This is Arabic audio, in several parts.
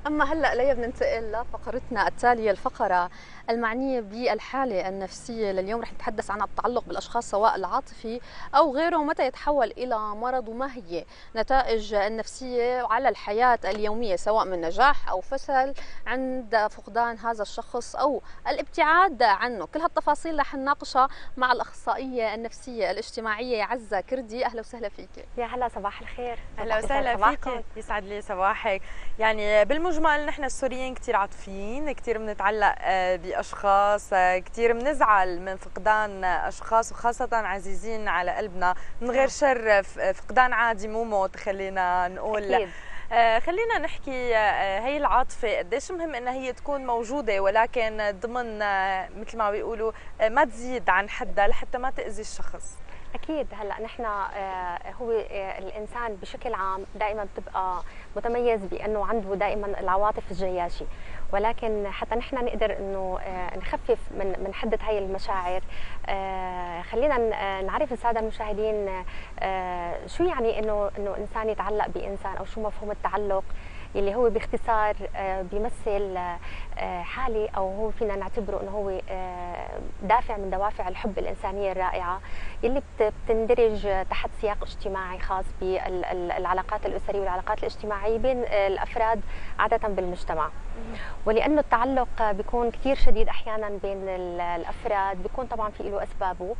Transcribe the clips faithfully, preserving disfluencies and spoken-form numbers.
أما هلأ ليا بننتقل لفقرتنا التالية، الفقرة المعنية بالحالة النفسية. لليوم رح نتحدث عن التعلق بالأشخاص سواء العاطفي أو غيره، متى يتحول إلى مرض، وما هي نتائج النفسية على الحياة اليومية سواء من نجاح أو فشل عند فقدان هذا الشخص أو الابتعاد عنه. كل هالتفاصيل رح نناقشها مع الأخصائية النفسية الاجتماعية عزة كردي. أهلا وسهلا فيك. يا هلا، صباح الخير. اهلا وسهلا فيك، يسعد لي صباحك. يعني بالمجمل نحن السوريين كثير عاطفيين، كثير بنتعلق باشخاص، كثير بنزعل من فقدان اشخاص وخاصه عزيزين على قلبنا، من غير شر فقدان عادي مو موت. خلينا نقول أكيد. خلينا نحكي هي العاطفه قديش مهم انها هي تكون موجوده، ولكن ضمن مثل ما بيقولوا ما تزيد عن حدها لحتى ما تاذي الشخص. اكيد. هلا نحن هو الانسان بشكل عام دائما بتبقى متميز بانه عنده دائما العواطف الجياشي، ولكن حتى نحن نقدر انه نخفف من من حده هاي المشاعر، خلينا نعرف الساده المشاهدين شو يعني انه انه انسان يتعلق بانسان، او شو مفهوم التعلق، اللي هو باختصار بيمثل حالة، أو هو فينا نعتبره أنه هو دافع من دوافع الحب الإنسانية الرائعة اللي بتندرج تحت سياق اجتماعي خاص بالعلاقات الأسرية والعلاقات الاجتماعية بين الأفراد عادة بالمجتمع. ولأنه التعلق بيكون كثير شديد أحيانا بين الأفراد، بيكون طبعا في له أسبابه.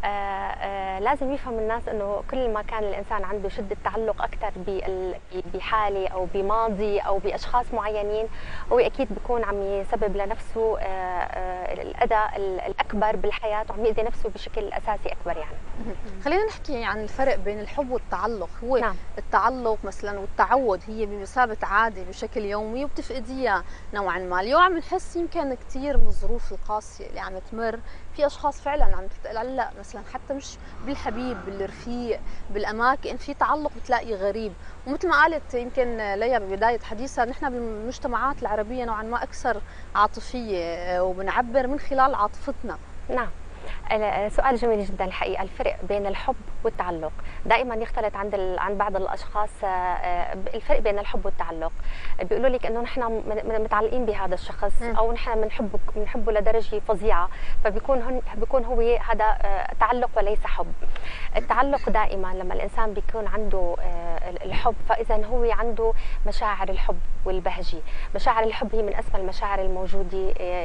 لازم يفهم الناس أنه كل ما كان الإنسان عنده شدة تعلق أكثر بحالة أو بماضي أو بأشخاص معينين، هو أكيد بيكون عم يسبب لنفسه الأذى الأكبر بالحياة، وعم يأذي نفسه بشكل أساسي أكبر. يعني خلينا نحكي عن الفرق بين الحب والتعلق. هو نعم. التعلق مثلا والتعود هي بمثابة عادة بشكل يومي وبتفقديها نوعا ما. اليوم عم نحس يمكن كثير من الظروف القاسية اللي عم تمر في أشخاص فعلا عم تتعلق، مثلا حتى مش بالحبيب، بالرفيق، بالأماكن، في تعلق بتلاقي غريب. ومثل ما قالت يمكن ليا ببداية حديثها، نحن بالمجتمعات العربية نوعا ما أكثر عاطفية وبنعبر من خلال عاطفتنا. نعم، سؤال جميل جدا. الحقيقه الفرق بين الحب والتعلق دائما يختلط عند عند بعض الاشخاص. الفرق بين الحب والتعلق بيقولوا لك انه نحن متعلقين بهذا الشخص، او نحن بنحبه بنحبه لدرجه فظيعه، فبيكون هن بيكون هو هذا تعلق وليس حب. التعلق دائما لما الانسان بيكون عنده الحب، فاذا هو عنده مشاعر الحب والبهجه. مشاعر الحب هي من اسمى المشاعر الموجوده،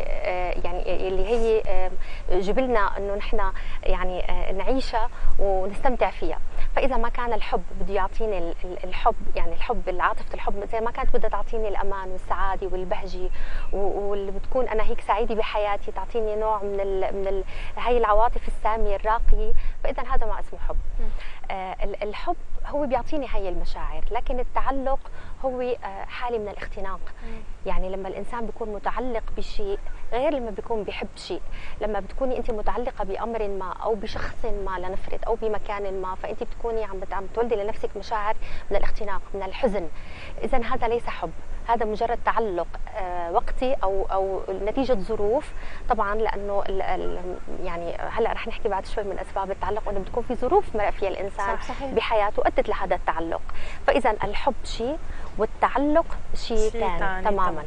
يعني اللي هي جبلنا انه نحن يعني نعيشها ونستمتع فيها. فاذا ما كان الحب بده يعطيني الحب، يعني الحب العاطفه الحب زي ما كانت بدها تعطيني الامان والسعاده والبهجه، واللي بتكون انا هيك سعيده بحياتي، تعطيني نوع من ال من ال هي العواطف الساميه الراقيه، فاذا هذا ما اسمه حب. آه الحب هو بيعطيني هي المشاعر، لكن التعلق هو آه حاله من الاختناق. يعني لما الانسان بيكون متعلق بشيء غير لما بيكون بيحب شيء. لما بتكوني انت متعلقه بامر ما او بشخص ما لنفرض او بمكان ما، فانت بتكوني عم عم تولدي لنفسك مشاعر من الاختناق، من الحزن. اذا هذا ليس حب، هذا مجرد تعلق آه وقتي او او نتيجه ظروف. طبعا لانه ال ال يعني هلا رح نحكي بعد شوي من اسباب التعلق، انه بتكون في ظروف مرق فيها الانسان صحيح. بحياته ادت لهذا التعلق. فاذا الحب شيء والتعلق شيء ثاني تماما.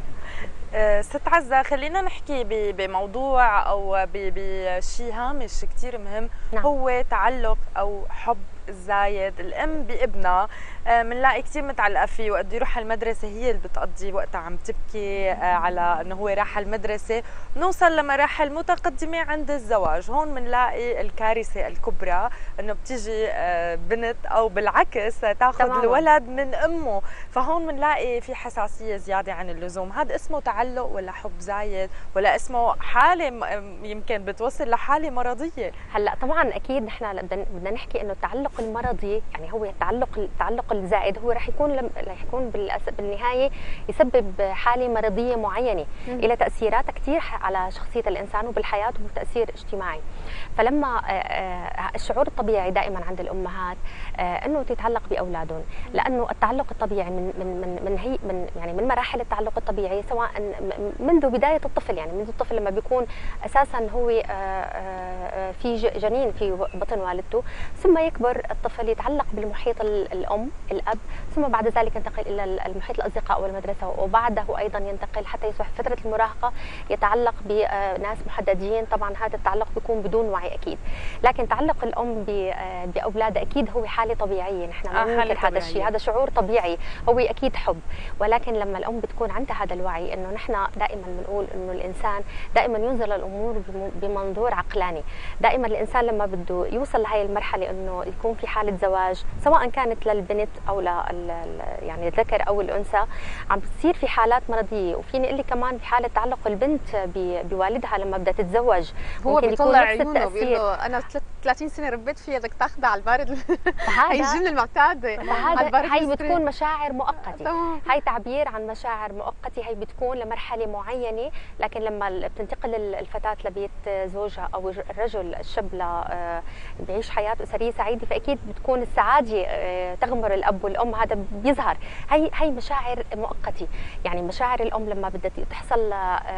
ست عزة، خلينا نحكي بموضوع او بشيء هامش كثير مهم. نعم. هو تعلق او حب الزايد. الام بابنها بنلاقي كثير متعلقه فيه، وقد يروح على المدرسه هي اللي بتقضي وقتها عم تبكي على انه هو راح على المدرسه. بنوصل لمراحل متقدمه عند الزواج، هون بنلاقي الكارثه الكبرى، انه بتيجي بنت او بالعكس تاخذ الولد من امه، فهون بنلاقي في حساسيه زياده عن اللزوم. هذا اسمه تعلق ولا حب زايد، ولا اسمه حاله يمكن بتوصل لحاله مرضيه؟ هلا طبعا اكيد نحن بدنا نحكي انه التعلق المرضي، يعني هو التعلق التعلق الزائد، هو رح يكون رح يكون بالنهايه يسبب حاله مرضيه معينه الى تاثيرات كثير على شخصيه الانسان وبالحياه وبتاثير اجتماعي. فلما الشعور الطبيعي دائما عند الامهات انه تتعلق باولادهم، لانه التعلق الطبيعي من من من من هي من يعني من مراحل التعلق الطبيعي، سواء منذ بدايه الطفل، يعني منذ الطفل لما بيكون اساسا هو في جنين في بطن والدته، ثم يكبر الطفل يتعلق بالمحيط الام الاب، ثم بعد ذلك ينتقل الى المحيط الاصدقاء والمدرسه، وبعده ايضا ينتقل حتى يصبح فتره المراهقه يتعلق بناس محددين. طبعا هذا التعلق بيكون بدون وعي اكيد، لكن تعلق الام باولادها اكيد هو حاله طبيعيه، نحن ما بننكر هذا الشيء، هذا شعور طبيعي، هو اكيد حب. ولكن لما الام بتكون عندها هذا الوعي، انه نحن دائما بنقول انه الانسان دائما ينظر للامور بمنظور عقلاني. دائما الانسان لما بده يوصل لهي المرحله انه يكون في حاله زواج، سواء كانت للبنت او لل يعني الذكر او الانثى، عم بتصير في حالات مرضيه. وفيني اقول لك كمان بحاله تعلق البنت بوالدها لما بدها تتزوج، هو بيطلع عيونه بيقول له انا ثلاثين سنه ربيت فيها، بدك تاخذها على البارد. هي الجمله المعتاده. هي بتكون مشاعر مؤقته، هي تعبير عن مشاعر مؤقته، هي بتكون لمرحله معينه. لكن لما بتنتقل الفتاه لبيت زوجها او الرجل الشاب ل بيعيش حياه اسريه سعيده، فاكيد بتكون السعاده تغمر الاب والام، هذا بيظهر. هي هي مشاعر مؤقته. يعني مشاعر الام لما بدها تحصل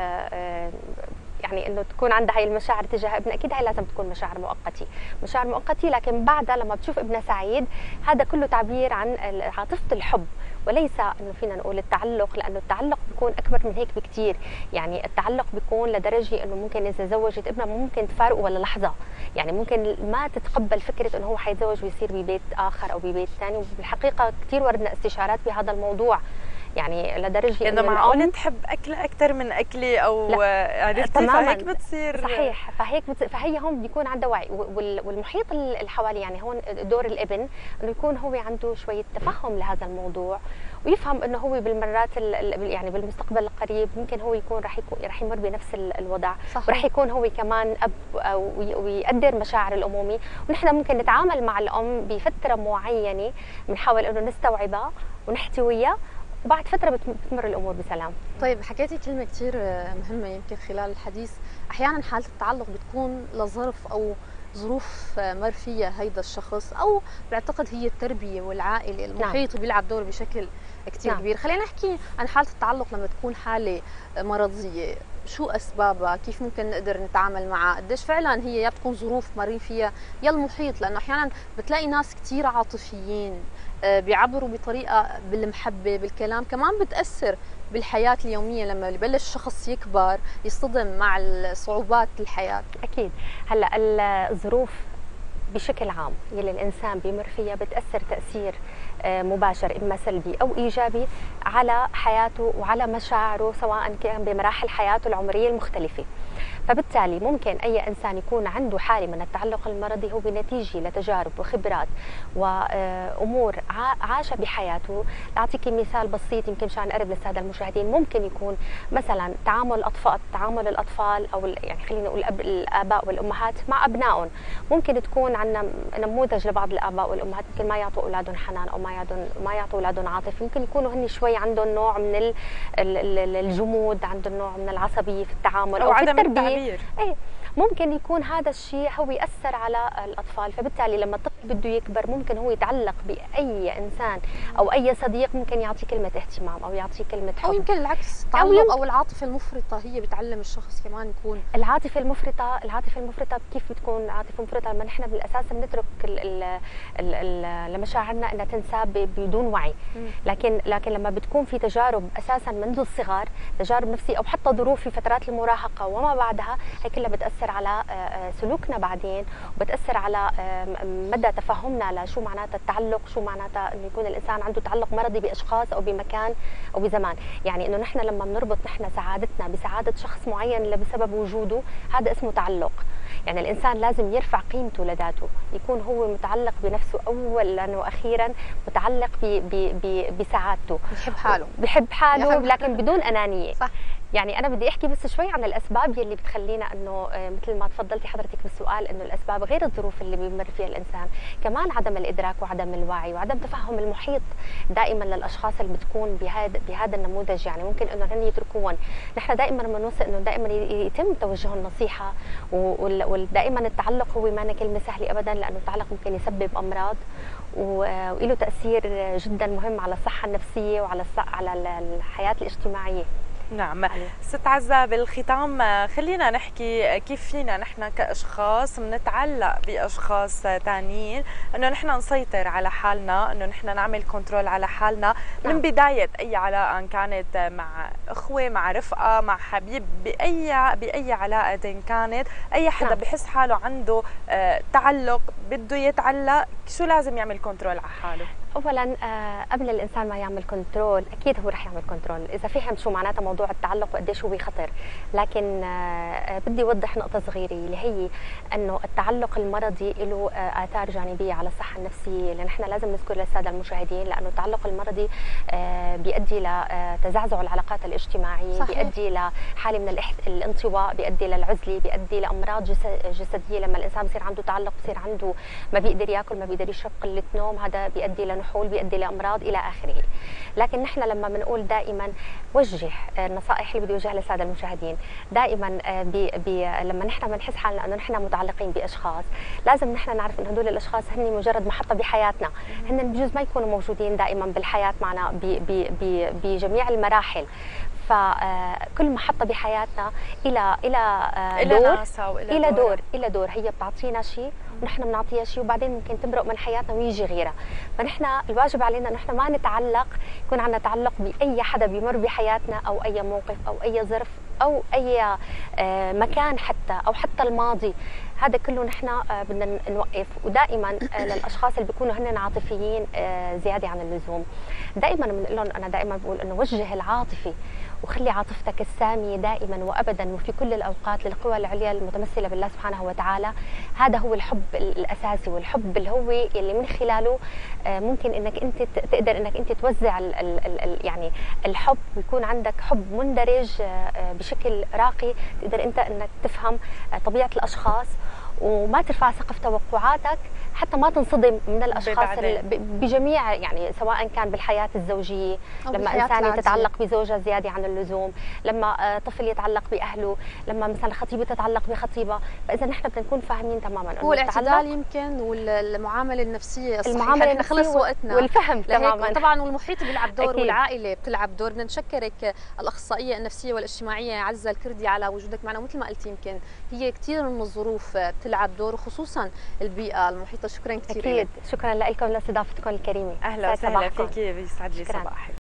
يعني انه تكون عندها هي المشاعر تجاه ابنها، اكيد هي لازم تكون مشاعر مؤقته، مشاعر مؤقته. لكن بعدها لما بتشوف ابنها سعيد، هذا كله تعبير عن عاطفه الحب، وليس انه فينا نقول التعلق، لانه التعلق بيكون اكبر من هيك بكثير. يعني التعلق بيكون لدرجه انه ممكن اذا زوجت ابنها ممكن تفارقه ولا لحظه، يعني ممكن ما تتقبل فكره انه هو حيتزوج ويصير ببيت اخر او ببيت ثاني. وبالحقيقه كثير وردنا استشارات بهذا الموضوع، يعني لدرجه انه معقول تحب اكله اكثر من اكلي او عرفتي، فهيك بتصير صحيح. فهيك بتصير، فهي هون بيكون عندها وعي. والمحيط اللي حوالي، يعني هون دور الابن انه يكون هو عنده شويه تفهم لهذا الموضوع، ويفهم انه هو بالمرات يعني بالمستقبل القريب ممكن هو يكون راح يكون راح يمر بنفس الوضع، وراح يكون هو كمان اب ويقدر مشاعر الامومه. ونحن ممكن نتعامل مع الام بفتره معينه، بنحاول انه نستوعبها ونحتويها، وبعد فترة بتمر الأمور بسلام. طيب حكيتي كلمة كثير مهمة يمكن خلال الحديث، أحيانا حالة التعلق بتكون لظرف أو ظروف مر فيها هيدا الشخص، أو بعتقد هي التربية والعائلة، المحيط نعم. بيلعب دور بشكل كثير نعم. كبير. خلينا نحكي عن حالة التعلق لما تكون حالة مرضية، شو أسبابها؟ كيف ممكن نقدر نتعامل معها؟ قديش فعلا هي يا بتكون ظروف مرين فيها يا المحيط، لأنه أحيانا بتلاقي ناس كثير عاطفيين بيعبروا بطريقه بالمحبه بالكلام، كمان بتاثر بالحياه اليوميه لما يبلش الشخص يكبر يصطدم مع صعوبات الحياه. اكيد. هلا الظروف بشكل عام يلي الانسان بيمر فيها بتاثر تاثير مباشر اما سلبي او ايجابي على حياته وعلى مشاعره، سواء كان بمراحل حياته العمريه المختلفه. فبالتالي ممكن اي انسان يكون عنده حاله من التعلق المرضي هو بنتيجه لتجارب وخبرات وامور عاشها بحياته. اعطيكي مثال بسيط يمكن مشان اقرب للساده المشاهدين، ممكن يكون مثلا تعامل الاطفال تعامل الاطفال او يعني خلينا نقول الاباء والامهات مع ابنائهم. ممكن تكون عندنا نموذج لبعض الاباء والامهات ممكن ما يعطوا اولادهم حنان او ما يعطوا ما يعطوا اولادهم عاطفه، ممكن يكونوا هن شوي عندهم نوع من الجمود، عندهم نوع من العصبيه في التعامل او, أو في التربيه. ايه ممكن يكون هذا الشيء هو يأثر على الأطفال. فبالتالي لما الطفل بده يكبر ممكن هو يتعلق بأي إنسان أو أي صديق ممكن يعطيه كلمة اهتمام أو يعطيه كلمة حب، أو يمكن العكس، التعلق أو, أو العاطفة المفرطة هي بتعلم الشخص كمان يكون. العاطفة المفرطة العاطفة المفرطة كيف بتكون عاطفة مفرطة؟ لما نحن بالأساس بنترك لمشاعرنا أنها تنساب بدون وعي. لكن لكن لما بتكون في تجارب أساسا منذ الصغر، تجارب نفسية أو حتى ظروف في فترات المراهقة وما بعدها، هي كلها بتأثر على سلوكنا بعدين، وبتأثر على مدى تفهمنا لشو معناتها التعلق، شو معناتها انه يكون الانسان عنده تعلق مرضي باشخاص او بمكان او بزمان. يعني انه نحن لما بنربط نحن سعادتنا بسعاده شخص معين اللي بسبب وجوده، هذا اسمه تعلق. يعني الانسان لازم يرفع قيمته لذاته، يكون هو متعلق بنفسه اولا واخيرا، متعلق بسعادته، بحب حاله بحب حاله لكن بدون انانيه. صح. يعني أنا بدي أحكي بس شوي عن الأسباب يلي بتخلينا إنه مثل ما تفضلتي حضرتك بالسؤال، إنه الأسباب غير الظروف اللي بيمر فيها الإنسان، كمان عدم الإدراك وعدم الوعي وعدم تفهم المحيط دائما للأشخاص اللي بتكون بهذا بهذا النموذج. يعني ممكن إنه هن يتركون. نحن دائما بنوصي إنه دائما يتم توجه النصيحة، ودائما التعلق هو ما كلمة سهلة أبدا، لأنه التعلق ممكن يسبب أمراض وله تأثير جدا مهم على الصحة النفسية وعلى على الحياة الاجتماعية. نعم. ست عزة، بالختام خلينا نحكي كيف فينا نحن كأشخاص بنتعلق بأشخاص ثانيين، انه نحن نسيطر على حالنا، انه نحن نعمل كنترول على حالنا من بداية اي علاقة، ان كانت مع اخوة، مع رفقة، مع حبيب، باي باي علاقة كانت. اي حدا بحس حاله عنده تعلق بده يتعلق، شو لازم يعمل كنترول على حاله؟ اولا قبل الانسان ما يعمل كنترول اكيد هو رح يعمل كنترول اذا فهم شو معناتها موضوع التعلق وقديش هو خطر. لكن بدي اوضح نقطه صغيره اللي هي انه التعلق المرضي له اثار جانبيه على الصحه النفسيه، اللي نحن لازم نذكر للساده المشاهدين، لانه التعلق المرضي بيؤدي لتزعزع العلاقات الاجتماعيه، صحيح. بيؤدي لحاله من الانطواء، بيؤدي للعزله، بيؤدي لامراض جسديه. لما الانسان بصير عنده تعلق بصير عنده ما بيقدر ياكل، ما بيقدر يشرب، قله نوم، هذا بيؤدي نحول، بيؤدي لامراض الى اخره. لكن نحن لما بنقول دائما وجه النصائح اللي بدي اوجهها للساده المشاهدين، دائما بي بي لما نحن بنحس حالنا انه نحن متعلقين باشخاص، لازم نحن نعرف انه هدول الاشخاص هن مجرد محطه بحياتنا، هن بجوز ما يكونوا موجودين دائما بالحياه معنا بجميع المراحل. فكل محطة بحياتنا إلى إلى دور إلى دور إلى دور هي بتعطينا شيء ونحن بنعطيها شيء، وبعدين ممكن تمرق من حياتنا ويجي غيرها. فنحن الواجب علينا إنه نحن ما نتعلق، يكون عندنا تعلق بأي حدا بيمر بحياتنا، أو أي موقف أو أي ظرف أو أي مكان حتى، أو حتى الماضي. هذا كله نحن بدنا نوقف. ودائما للاشخاص اللي بيكونوا هن عاطفيين زياده عن اللزوم، دائما بنقول لهم، انا دائما بقول انه وجه العاطفي وخلي عاطفتك الساميه دائما وابدا وفي كل الاوقات للقوى العليا المتمثله بالله سبحانه وتعالى. هذا هو الحب الاساسي، والحب اللي هو اللي من خلاله ممكن انك انت تقدر انك انت توزع ال ال ال يعني الحب، ويكون عندك حب مندرج بشكل راقي، تقدر انت انك تفهم طبيعه الاشخاص وما ترفع سقف توقعاتك، حتى ما تنصدم من الاشخاص بجميع، يعني سواء كان بالحياه الزوجيه، لما انسان يتعلق بزوجها زياده عن اللزوم، لما طفل يتعلق باهله، لما مثلا خطيبه تتعلق بخطيبه. فاذا نحن بدنا نكون فاهمين تماما هو الاعتدال يمكن، والمعامله النفسيه الصحيحه. المعامله النفسيه خلص وقتنا والفهم تماما طبعا، والمحيط بيلعب دور، والعائله بتلعب دور. بدنا نشكرك الاخصائيه النفسيه والاجتماعيه عزة الكردي على وجودك معنا. مثل ما قلتي يمكن هي كثير من الظروف بتلعب دور، وخصوصا البيئه المحيطه. شكرا كثير اكيد. شكرا لكم لاستضافتكم الكريمه. اهلا وسهلا فيكي، بيسعد لي صباحك.